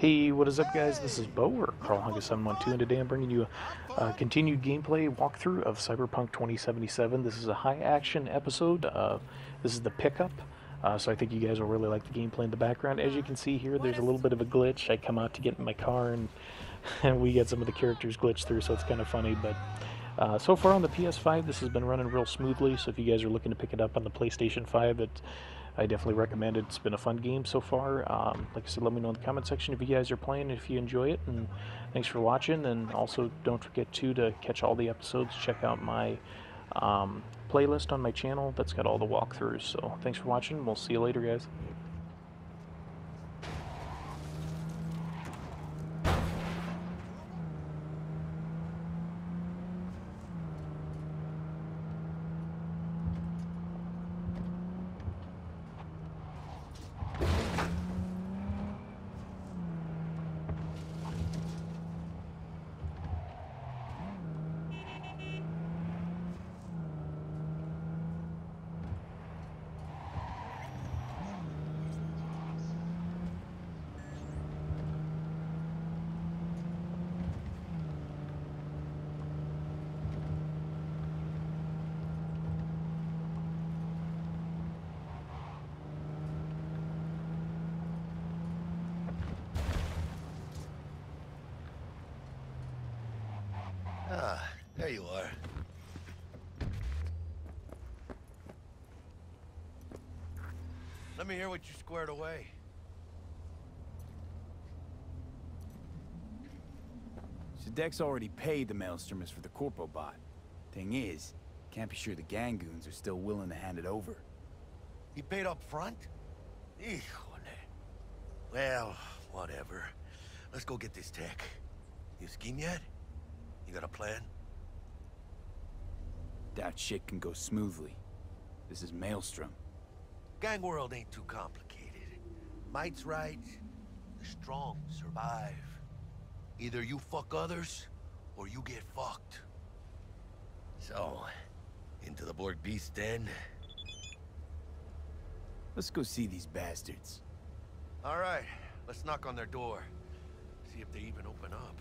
Hey, what is up, guys? This is Bo, or CarlHungus712, and today I'm bringing you a continued gameplay walkthrough of Cyberpunk 2077. This is a high-action episode. This is the pickup, so I think you guys will really like the gameplay in the background. As you can see here, there's a little bit of a glitch. I come out to get in my car, and we get some of the characters glitched through, so it's kind of funny, but so far on the PS5, this has been running real smoothly, so if you guys are looking to pick it up on the PlayStation 5, I definitely recommend it. It's been a fun game so far. Like I said, let me know in the comment section if you guys are playing, if you enjoy it, and thanks for watching. And also, don't forget to catch all the episodes, check out my playlist on my channel that's got all the walkthroughs. So thanks for watching. We'll see you later, guys. Ah, there you are. Let me hear what you squared away. Sadek's already paid the maelstromers for the Corpo bot. Thing is, can't be sure the Gangoons are still willing to hand it over. He paid up front? Híjole. Well, whatever. Let's go get this tech. You scheme yet? You got a plan? That shit can go smoothly. This is Maelstrom. Gang world ain't too complicated. Might's right. The strong survive. Either you fuck others, or you get fucked. So, into the Borg Beast Den? Let's go see these bastards. All right, let's knock on their door. See if they even open up.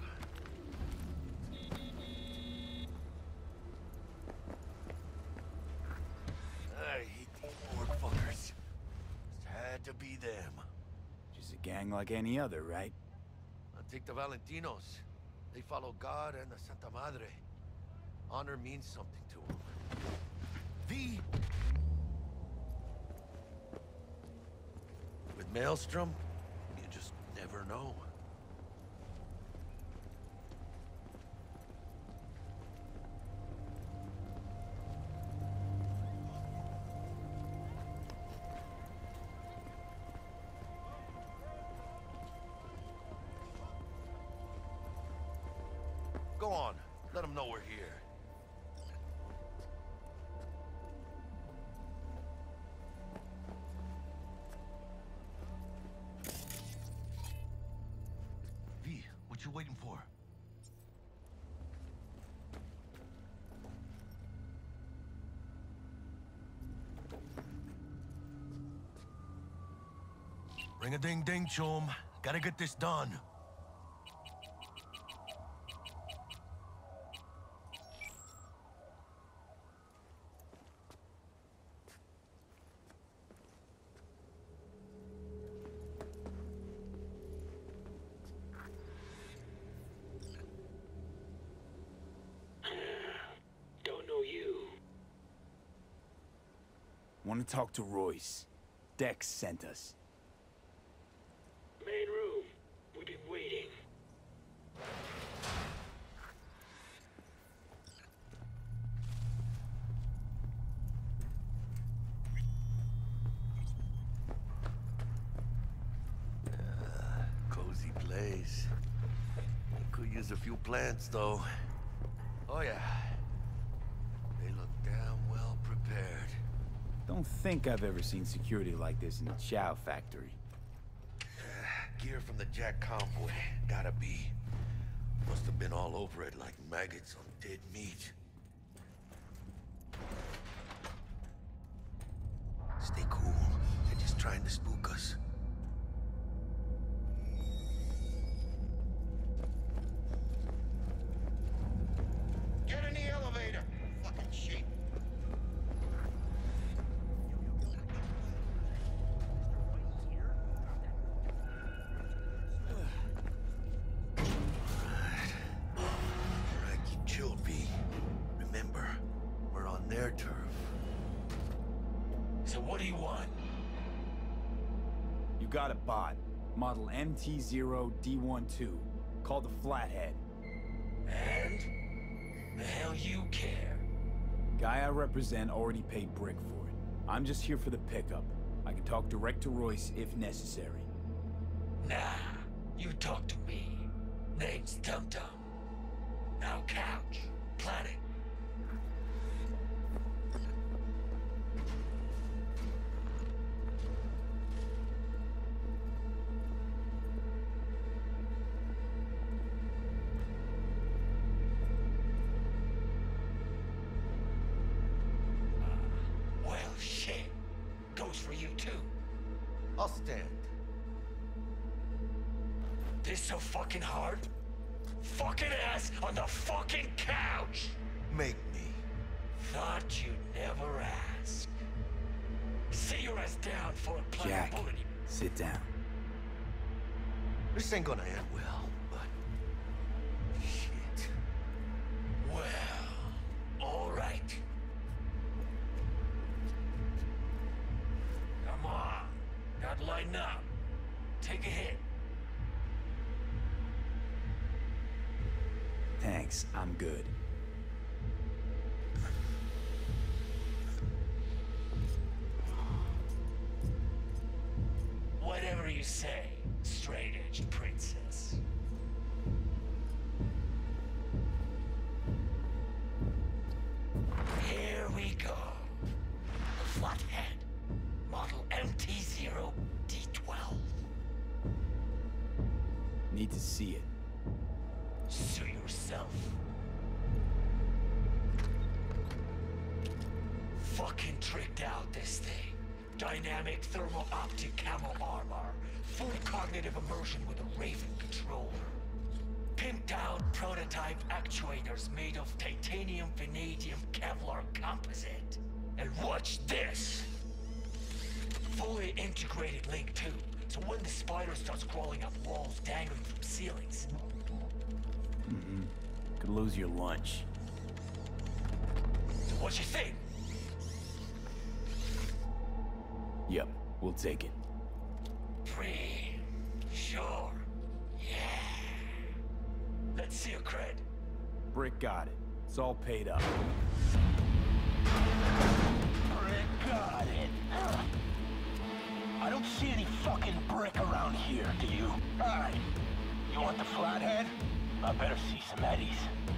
I hate these Borg fuckers. Just had to be them. Just a gang like any other, right? I'll take the Valentinos. They follow God and the Santa Madre. Honor means something to them. V. With Maelstrom, you just never know. Go on. Let them know we're here. V, what you waiting for? Ring-a-ding-ding, chum. Gotta get this done. Want to talk to Royce. Dex sent us. Main room. We've been waiting. Cozy place. Could use a few plants, though. Oh, yeah. They look damn well prepared. Don't think I've ever seen security like this in the Chow factory. Gear from the Jack convoy. Gotta be. Must have been all over it like maggots on dead meat. Stay cool. Stay cool. They're just trying to spook us. What do you want? You got a bot. Model MT0D12. Called the Flathead. And? The hell you care? Guy I represent already paid Brick for it. I'm just here for the pickup. I can talk direct to Royce if necessary. Nah, you talk to me. Name's Dum Dum. Now couch. Planet. Well, shit. Goes for you too. I'll stand. This so fucking hard? Fucking ass on the fucking couch! Make me. Thought you'd never ask. Sit your ass down for a planet Jack, bullet. sit down. This ain't gonna end well, but... Shit. Well, alright. Come on. Gotta lighten up. Take a hit. Thanks, I'm good. Whatever you say, straight-edged princess. Here we go. The Flathead. Model MT0D12. Need to see it. Sue yourself. Fucking tricked out this thing. Dynamic thermal optic camo armor. Full cognitive immersion with a Raven controller. Pimped out prototype actuators made of titanium vanadium Kevlar composite. And watch this! Fully integrated link tube, so when the spider starts crawling up walls dangling from ceilings, Could lose your lunch. so what you think? Yep, we'll take it. Free. Sure. Yeah. Let's see your cred. Brick got it. It's all paid up. Brick got it. I don't see any fucking brick around here, do you? Alright. You want the Flathead? I better see some eddies.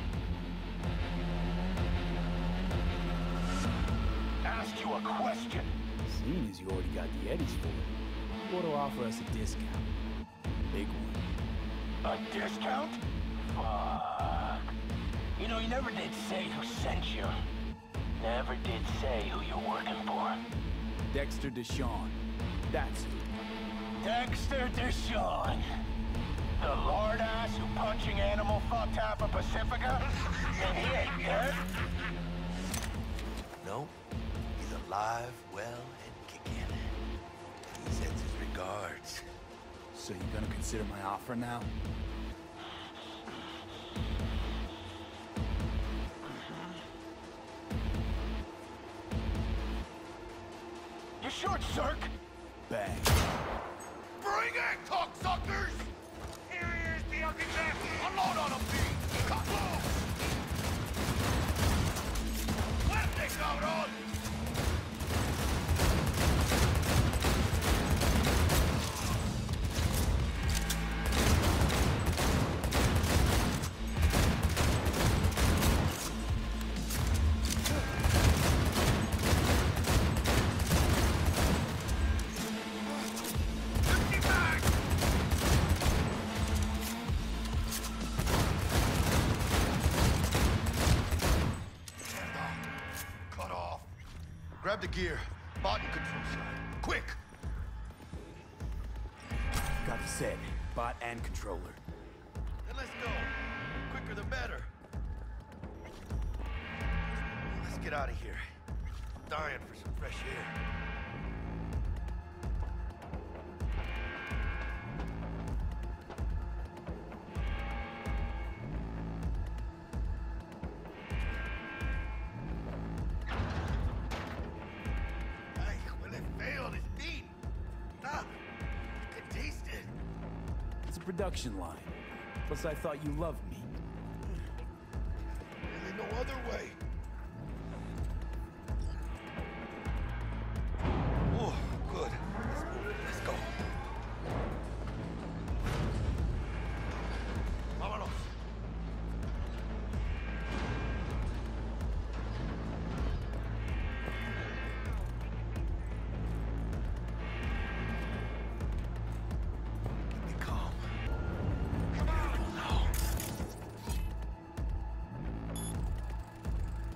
Asked you a question. Seeing as you already got the eddies for it, you ought to offer us a discount. Big one. A discount? Fuck. You know, you never did say who sent you. Never did say who you're working for. Dexter Deshawn. That's who. Dexter Deshawn. The lord ass who punching animal fucked half of Pacifica? And he ain't dead? No, he's alive, well, and kicking. He sends his regards. So you gonna consider my offer now? You short, Cirque? Bang. Bring it, cocksuckers! Here he is, the architect! Unload on him, B! Cut loose! Fuerte, cabrón! Grab the gear. Bot and control side. Quick! Got the set. Bot and controller. Then let's go. Quicker the better. Let's get out of here. I'm dying for some fresh air. Ay, huele production line. Plus, I thought you loved me. Really no other way. Oh, good. Let's move. Let's go. Vámonos. Keep it calm. Come on. Now.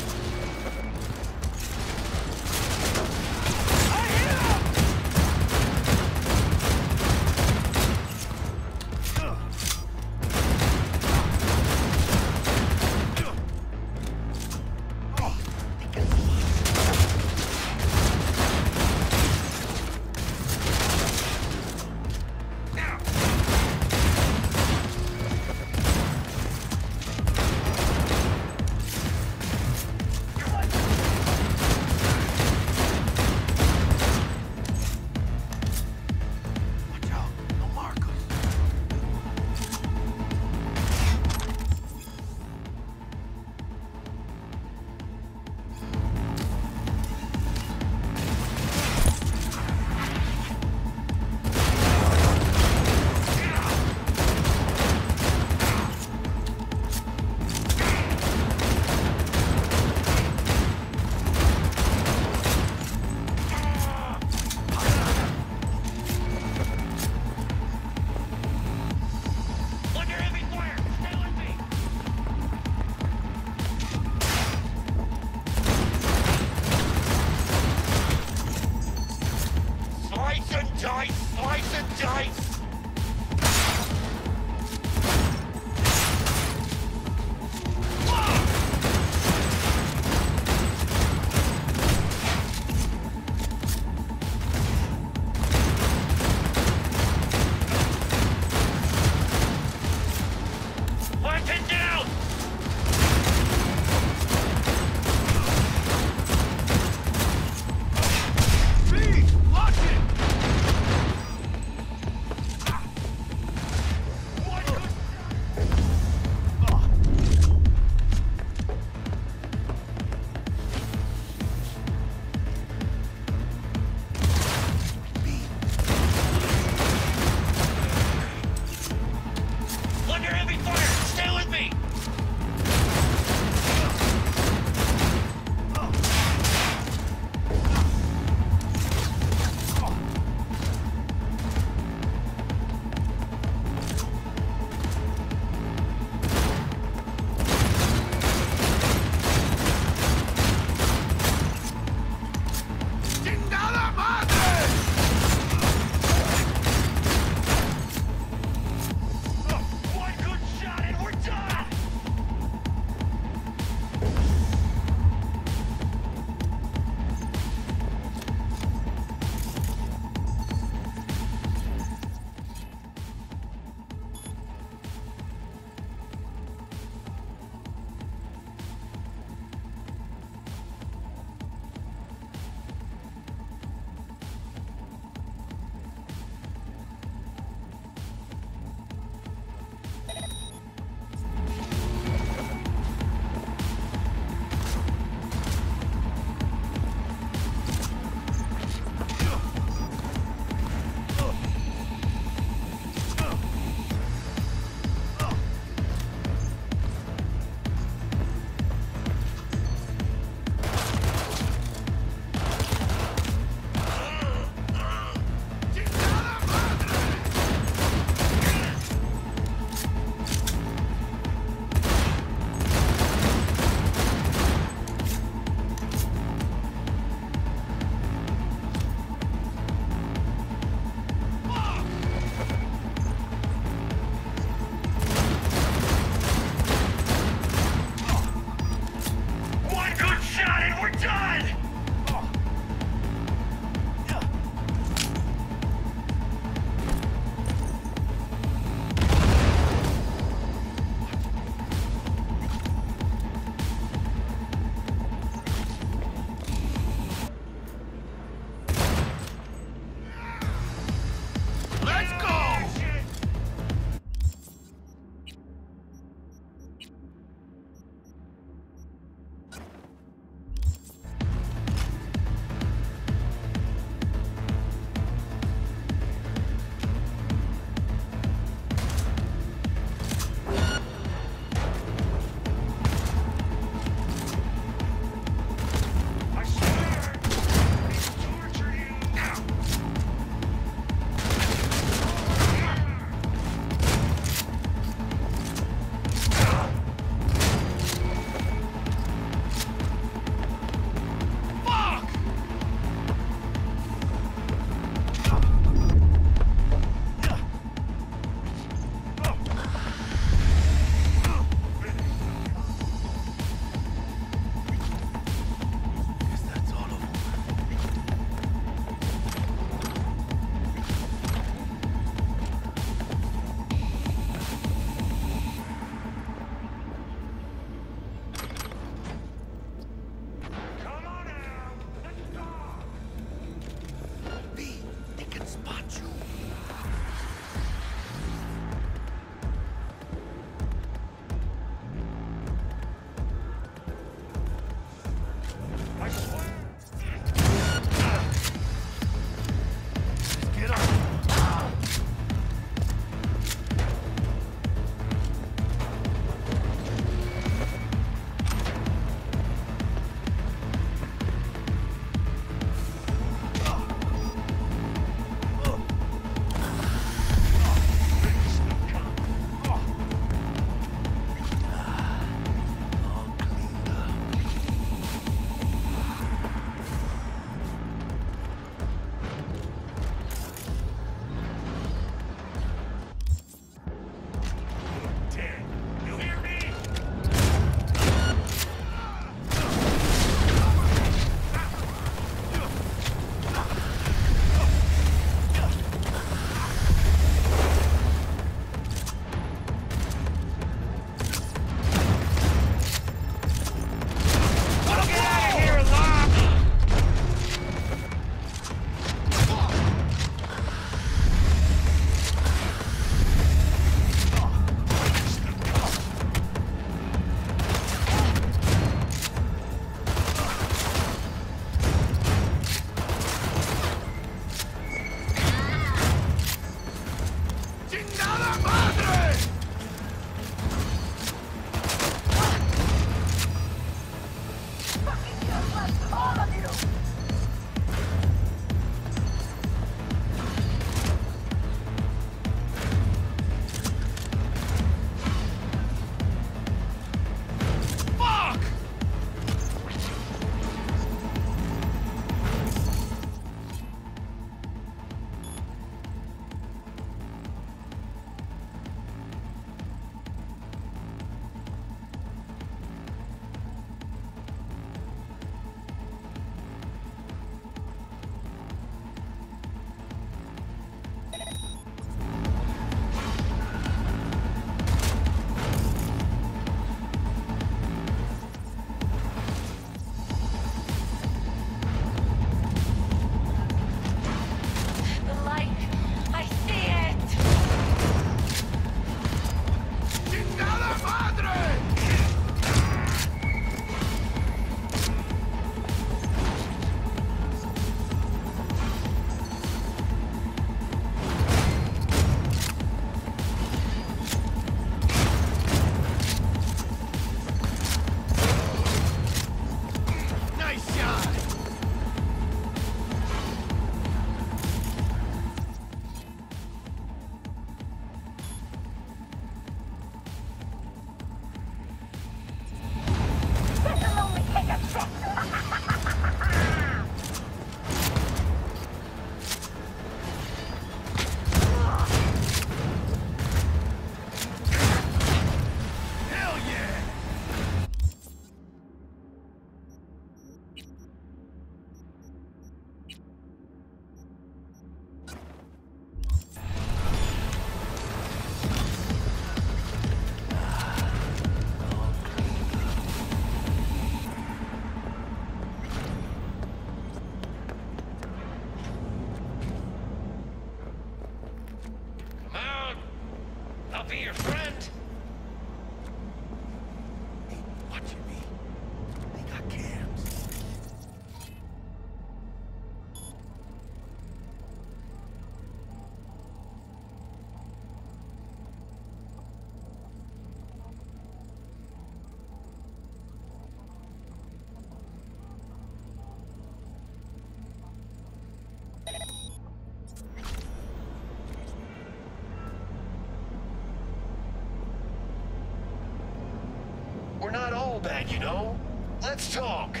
real bad, you know? Let's talk.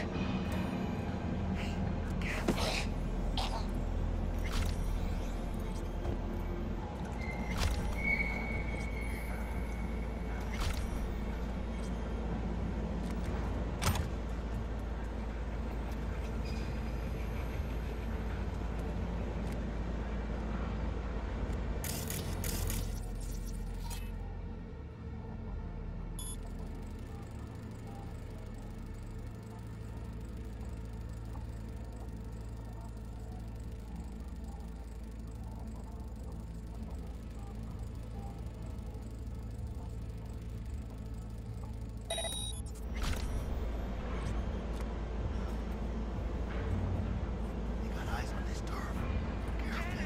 They got eyes on this turf. Careful.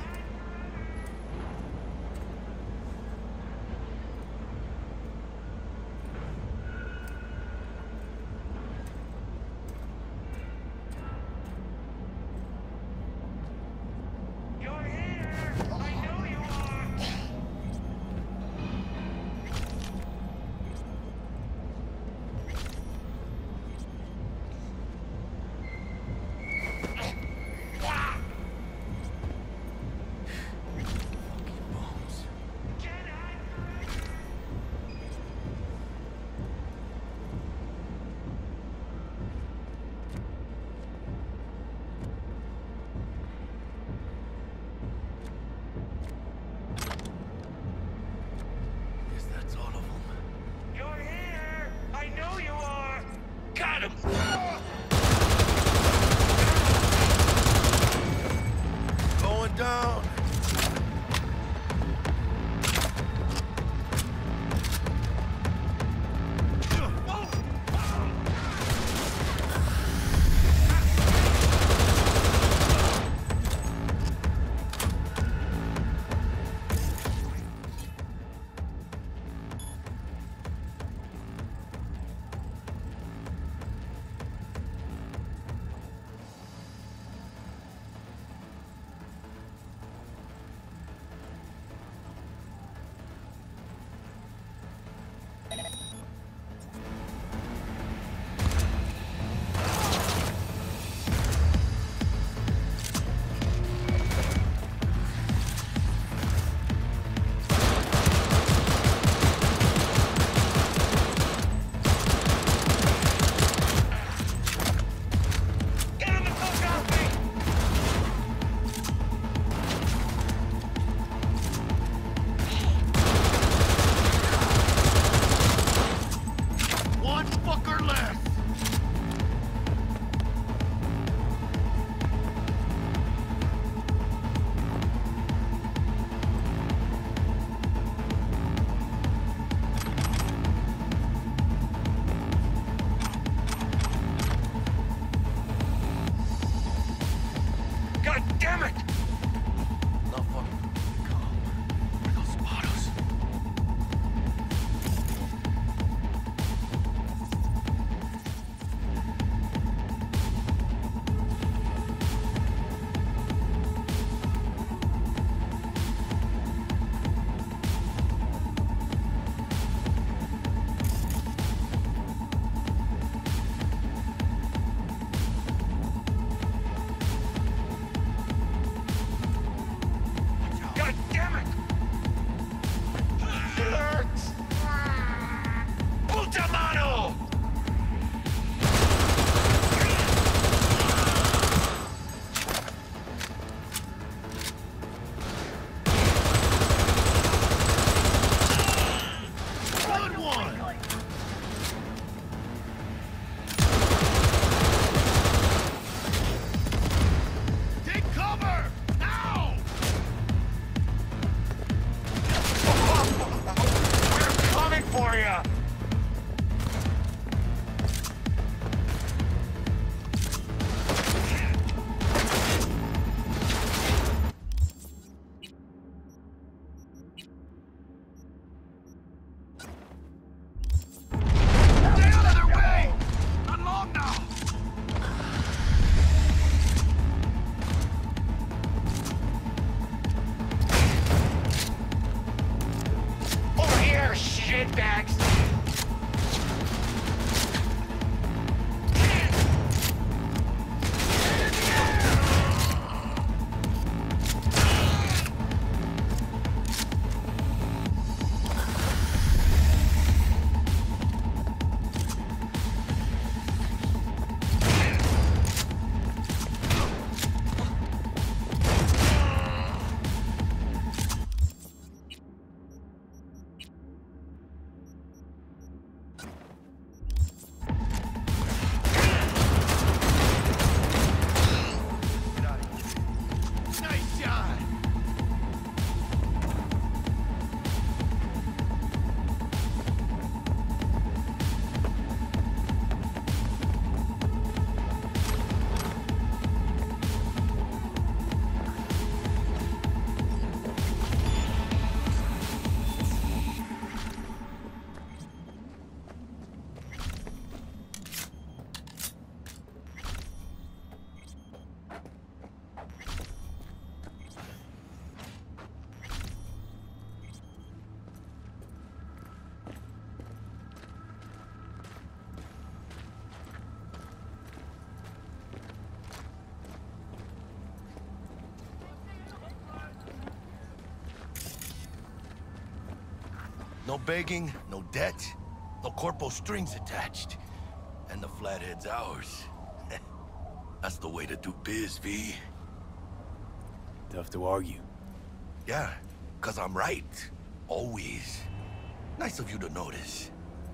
You're here! I know you are! Bones. Guess that's all of them. You're here! I know you are! Got him! Going down. No begging, no debt, no corpo strings attached. And the flathead's ours. That's the way to do biz, V. Tough to argue. Yeah, 'cause I'm right. Always. Nice of you to notice.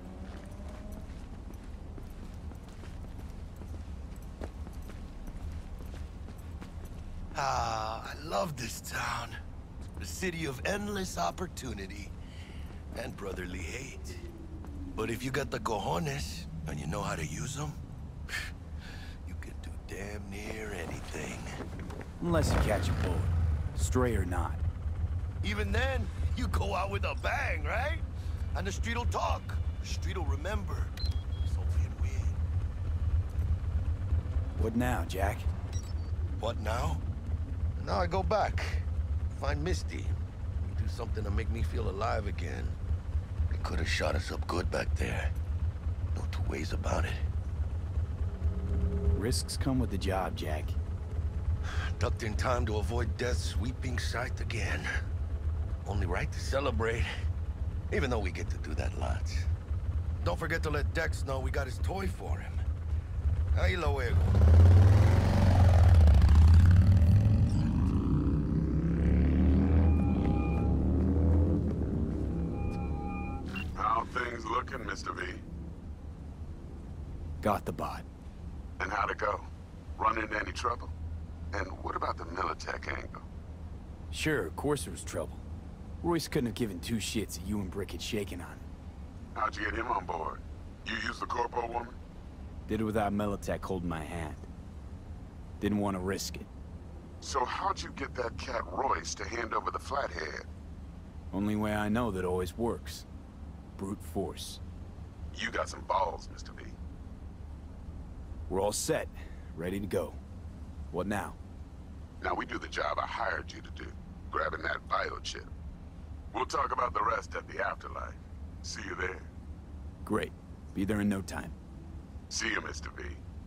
Ah, I love this town. The city of endless opportunity and brotherly hate. But if you got the cojones and you know how to use them, you can do damn near anything. Unless you catch a bullet, stray or not. Even then, you go out with a bang, right? And the street'll talk. The street'll remember. So win-win. What now, Jack? What now? Now I go back. Find Misty. We do something to make me feel alive again. They could have shot us up good back there. No two ways about it. Risks come with the job, Jack. Ducked in time to avoid death's sweeping sight again. Only right to celebrate. Even though we get to do that lots. Don't forget to let Dex know we got his toy for him. Ahí luego. How things looking, Mr. V? Got the bot. And how'd it go? Run into any trouble? And what about the Militech angle? Sure, of course there was trouble. Royce couldn't have given two shits that you and Brick had shaken on. How'd you get him on board? You used the corpo woman? Did it without Militech holding my hand. Didn't want to risk it. So how'd you get that cat Royce to hand over the Flathead? Only way I know that always works. Brute force. You got some balls, Mr. V. We're all set. Ready to go. What now? Now we do the job I hired you to do. Grabbing that biochip. We'll talk about the rest at the afterlife. See you there. Great. Be there in no time. See you, Mr. V.